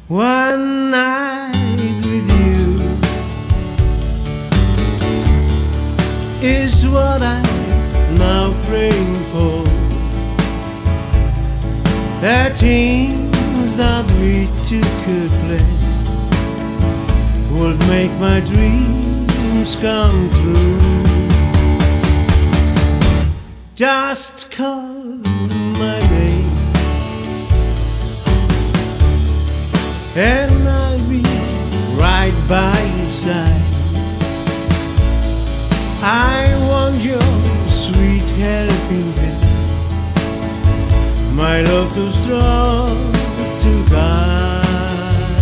one night with you is what I'm now praying for. The things that we two could play would make my dreams come true. Just call my name and I'll be right by your side. I want your sweet helping hand, my love too strong to guide.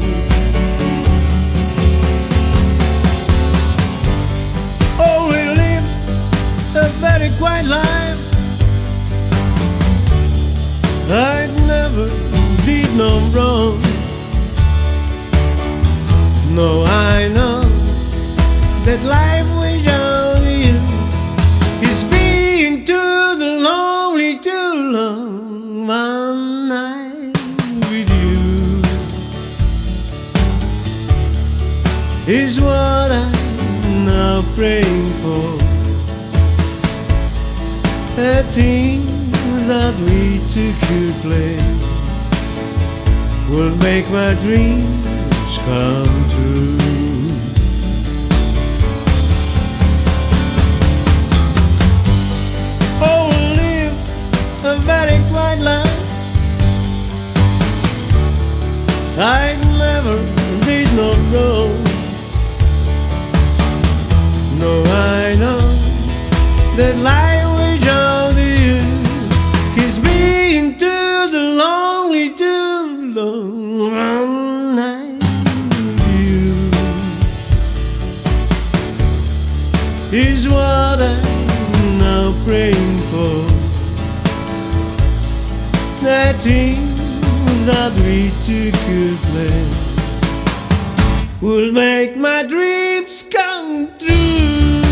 Oh, we live a very quiet life. I never did no wrong. No, I know that life without you is being too lonely, too long. One night with you is what I'm now praying for. The things that we two could play will make my dreams come true. Oh, we'll live a very quiet life. I never did no wrong. No, I know that life without you is being too lonely, too long. One night with you is what I'm now praying for. The things that we two could play will make my dreams come true.